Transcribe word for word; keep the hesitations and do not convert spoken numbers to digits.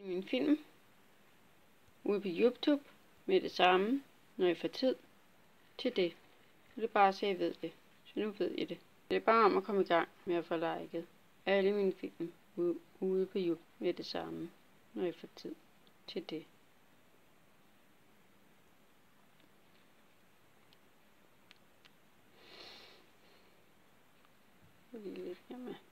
Min film ude på YouTube med det samme, når jeg får tid til det. Det er bare så jeg ved det. Så nu ved jeg det. Det er bare om at komme i gang med at få liket alle mine film ude på YouTube med det samme, når jeg får tid til det. Lige lidt her med.